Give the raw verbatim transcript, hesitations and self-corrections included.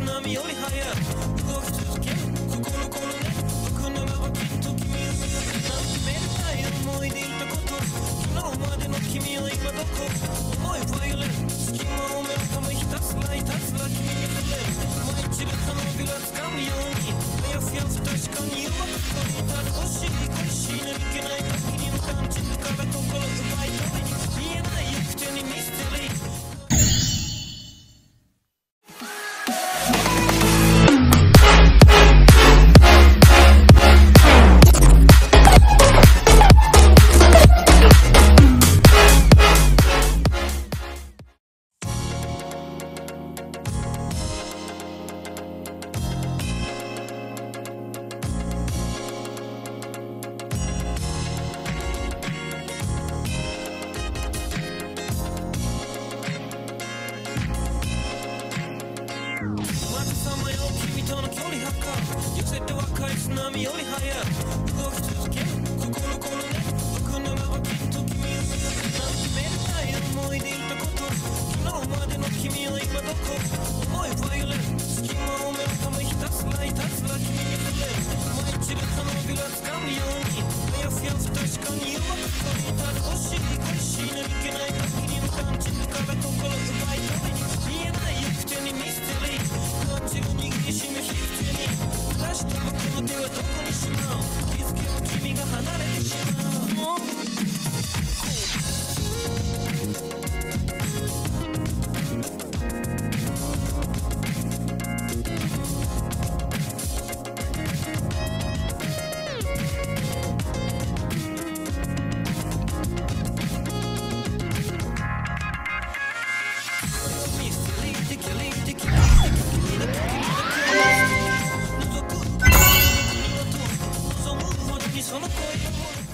波より速く動き続ける心このね僕ならばきっと君を見るなんてめでたい思いでいたこと昨日までの君は今どこ思いは揺れる隙間を埋めるためひたすらひたすら君に触れる舞い散る花びら掴むようにあやふや不確かにうまくこにただ欲しい恋しいのいけない時にの感じ抜かれ心奪い取り見えない行く手にミステリー君との距離測る寄せて若い津波より速く動き続ける心このね僕ならばきっと君を見るなんてめでたい思いでいたこと昨日までの君は今どこ思いは揺れる隙間を埋めるためひたすらひたすら君に触れる舞い散る花びら掴むようにあやふや不確かにうまくこにただ欲しい恋しいのいけない限りの感じ抜かれ心奪い取り見えない行く手にミステリー感じる握りしめ引く手に出した僕の手はどこにしまう気づけば君が離れてしまうその声